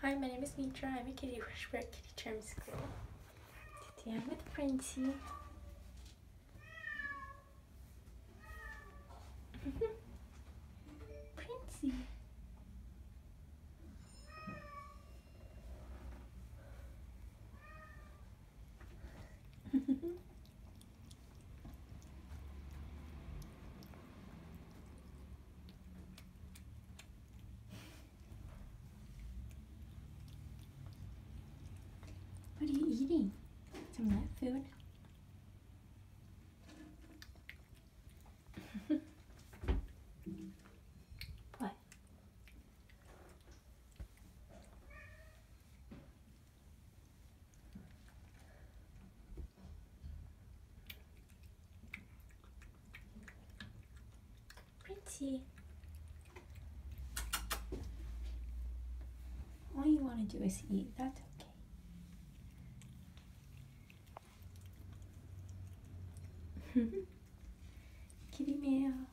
Hi, my name is Mitra. I'm a kitty whisperer at Kitty Charm School. Today I'm with Princey. Princey. What are you eating? Some nut food? What? Princey. All you want to do is eat. That's okay. Kitty meow.